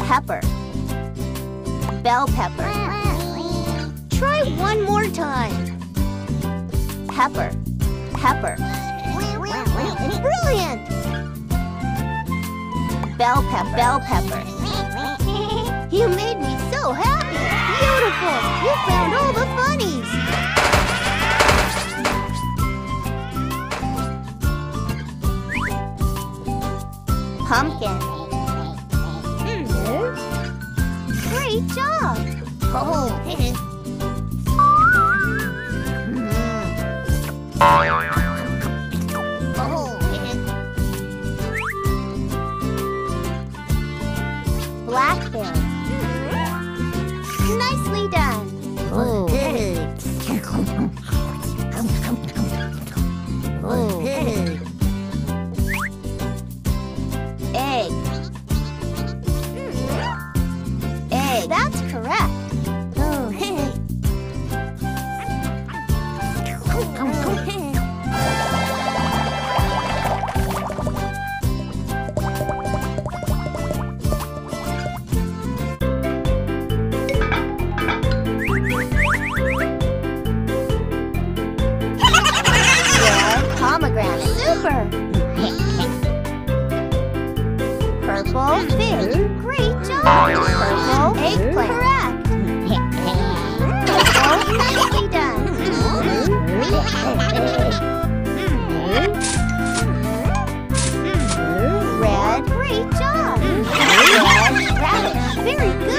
Pepper. Bell pepper. Try one more time. Pepper. Pepper. Brilliant! Bell pepper. Bell pepper. You made me so happy! Beautiful! You found all the funnies! Pumpkin. Great job! Blackberry. Nicely done. Egg. Egg. That's correct. Pomegranate. Super! Purple fish. Great job! Purple eggplant. Correct! Purple, nicely done. Red, great job. Red radish. Very good.